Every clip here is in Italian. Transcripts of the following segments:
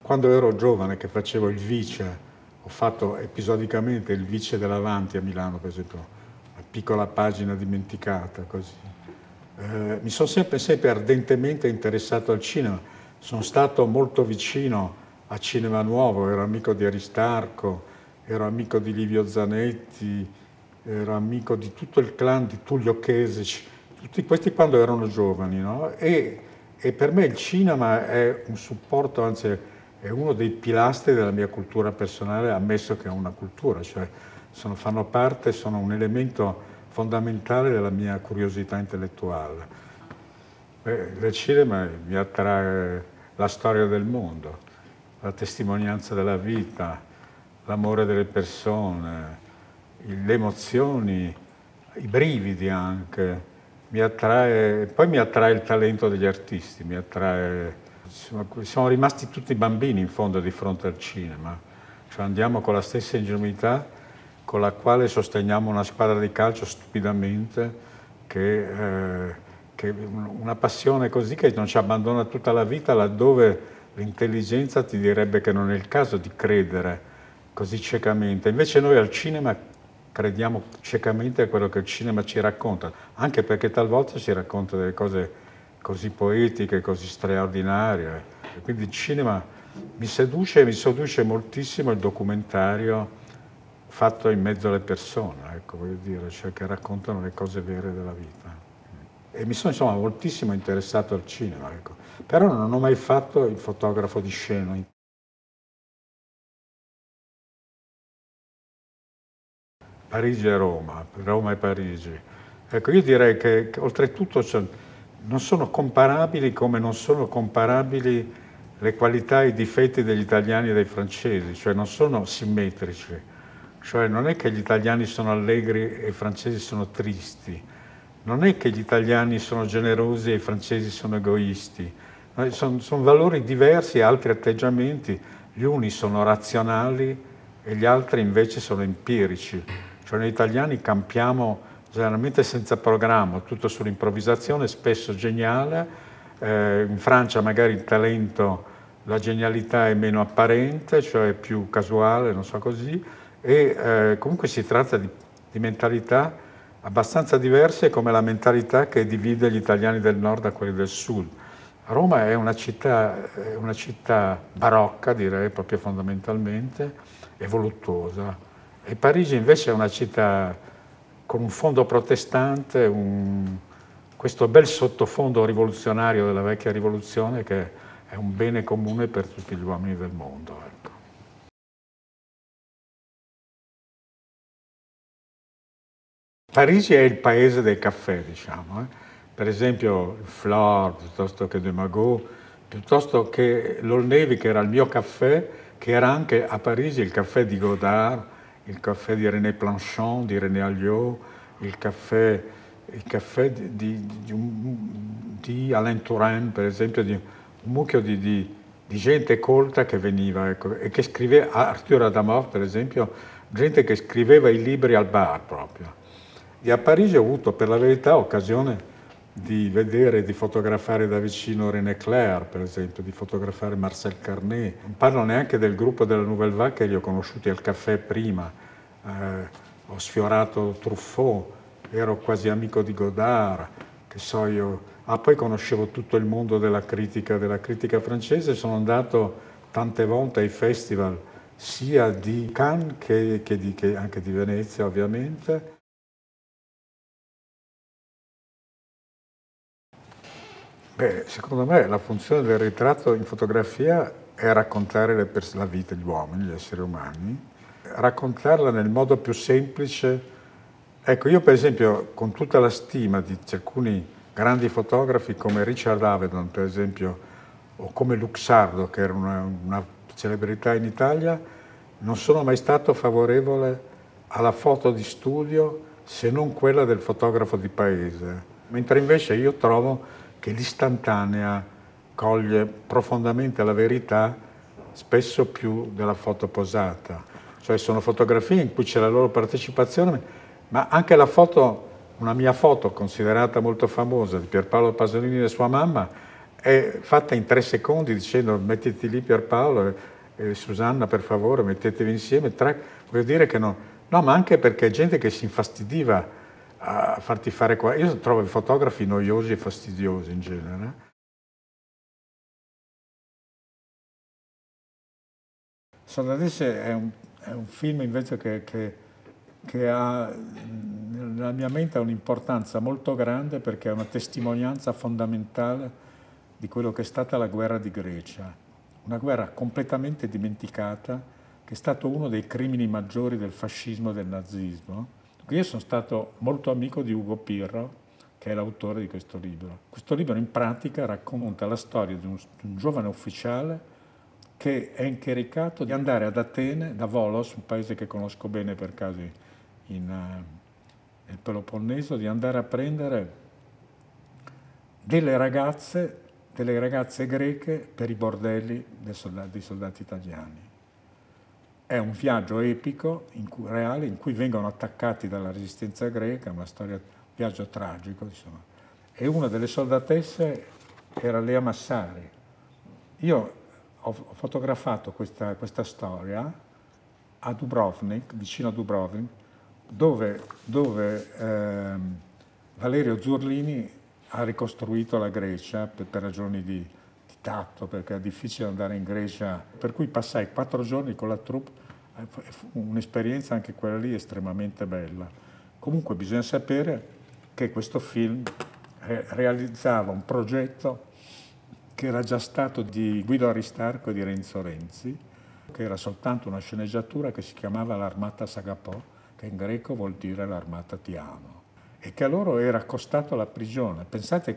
Quando ero giovane che facevo il vice, ho fatto episodicamente il vice dell'Avanti a Milano, per esempio, una piccola pagina dimenticata, così. Mi sono sempre ardentemente interessato al cinema, sono stato molto vicino a Cinema Nuovo, ero amico di Aristarco, ero amico di Livio Zanetti, ero amico di tutto il clan di Tullio Chesici, tutti questi quando erano giovani, no? E per me il cinema è un supporto, anzi è uno dei pilastri della mia cultura personale, ammesso che è una cultura, cioè fanno parte, sono un elemento fondamentale della mia curiosità intellettuale. Nel cinema mi attrae la storia del mondo, la testimonianza della vita, l'amore delle persone, le emozioni, i brividi anche. Poi mi attrae il talento degli artisti, siamo rimasti tutti bambini in fondo di fronte al cinema, cioè andiamo con la stessa ingenuità con la quale sosteniamo una squadra di calcio stupidamente, che una passione così che non ci abbandona tutta la vita, laddove l'intelligenza ti direbbe che non è il caso di credere così ciecamente. Invece noi al cinema crediamo ciecamente a quello che il cinema ci racconta, anche perché talvolta ci racconta delle cose così poetiche, così straordinarie. E quindi il cinema mi seduce moltissimo il documentario fatto in mezzo alle persone, ecco, voglio dire, cioè che raccontano le cose vere della vita. E mi sono insomma moltissimo interessato al cinema, ecco. Però non ho mai fatto il fotografo di scena. Parigi e Roma, Roma e Parigi. Ecco, io direi che oltretutto non sono comparabili come non sono comparabili le qualità e i difetti degli italiani e dei francesi, cioè non sono simmetrici. Cioè non è che gli italiani sono allegri e i francesi sono tristi, non è che gli italiani sono generosi e i francesi sono egoisti, sono valori diversi e altri atteggiamenti, gli uni sono razionali e gli altri invece sono empirici. Cioè noi italiani campiamo generalmente senza programma, tutto sull'improvvisazione, spesso geniale. In Francia magari il talento, la genialità è meno apparente, cioè è più casuale, non so così, e comunque si tratta di mentalità abbastanza diverse, come la mentalità che divide gli italiani del nord da quelli del sud. Roma è una città barocca, direi, proprio fondamentalmente, e voluttuosa. E Parigi invece è una città con un fondo protestante, questo bel sottofondo rivoluzionario della vecchia rivoluzione che è un bene comune per tutti gli uomini del mondo. Ecco. Parigi è il paese del caffè, diciamo. Per esempio il Flore, piuttosto che De Magot, piuttosto che l'Old Navy, che era il mio caffè, che era anche a Parigi il caffè di Godard, il caffè di René Planchon, di René Alliot, il caffè di Alain Touraine, per esempio, di un mucchio di gente colta che veniva, ecco, e che scriveva, Arthur Adamov, per esempio, gente che scriveva i libri al bar proprio. E a Parigi ho avuto, per la verità, occasione di vedere e di fotografare da vicino René Clair, per esempio, di fotografare Marcel Carné. Non parlo neanche del gruppo della Nouvelle Vague che li ho conosciuti al caffè prima. Ho sfiorato Truffaut, ero quasi amico di Godard, che so io. Poi conoscevo tutto il mondo della critica francese, sono andato tante volte ai festival, sia di Cannes che anche di Venezia, ovviamente. Beh, secondo me la funzione del ritratto in fotografia è raccontare la vita degli uomini, gli esseri umani, raccontarla nel modo più semplice. Ecco, io per esempio, con tutta la stima di alcuni grandi fotografi come Richard Avedon, per esempio, o come Luxardo, che era una celebrità in Italia, non sono mai stato favorevole alla foto di studio se non quella del fotografo di paese. Mentre invece io trovo che l'istantanea coglie profondamente la verità, spesso più della foto posata. Cioè sono fotografie in cui c'è la loro partecipazione, ma anche la foto, una mia foto considerata molto famosa di Pierpaolo Pasolini e sua mamma, è fatta in 3 secondi dicendo mettiti lì Pierpaolo e Susanna per favore, mettetevi insieme, voglio dire che no, ma anche perché gente che si infastidiva a farti fare qua. Io trovo i fotografi noiosi e fastidiosi in genere. Soldatesse è un film invece che ha, nella mia mente ha un'importanza molto grande perché è una testimonianza fondamentale di quello che è stata la guerra di Grecia, una guerra completamente dimenticata, che è stato uno dei crimini maggiori del fascismo e del nazismo. Io sono stato molto amico di Ugo Pirro, che è l'autore di questo libro. Questo libro in pratica racconta la storia di un giovane ufficiale che è incaricato di andare ad Atene, da Volos, un paese che conosco bene per caso nel Peloponneso, di andare a prendere delle ragazze greche per i bordelli dei soldati italiani. È un viaggio epico, reale, in cui vengono attaccati dalla resistenza greca, una storia, un viaggio tragico, insomma. E una delle soldatesse era Lea Massari. Io ho fotografato questa storia a Dubrovnik, vicino a Dubrovnik, dove Valerio Zurlini ha ricostruito la Grecia per ragioni di tatto, perché è difficile andare in Grecia, per cui passai 4 giorni con la troupe, fu un'esperienza anche quella lì estremamente bella. Comunque bisogna sapere che questo film realizzava un progetto che era già stato di Guido Aristarco e di Renzo Renzi, che era soltanto una sceneggiatura che si chiamava l'Armata Sagapò, che in greco vuol dire l'armata ti amo, e che a loro era costato la prigione. Pensate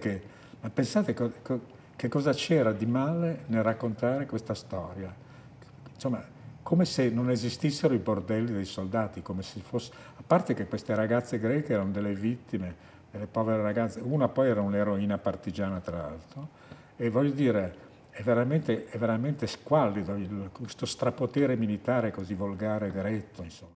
che cosa c'era di male nel raccontare questa storia. Insomma, come se non esistessero i bordelli dei soldati, come se fosse... A parte che queste ragazze greche erano delle vittime, delle povere ragazze, una poi era un'eroina partigiana tra l'altro, e voglio dire, è veramente squallido questo strapotere militare così volgare e diretto, insomma.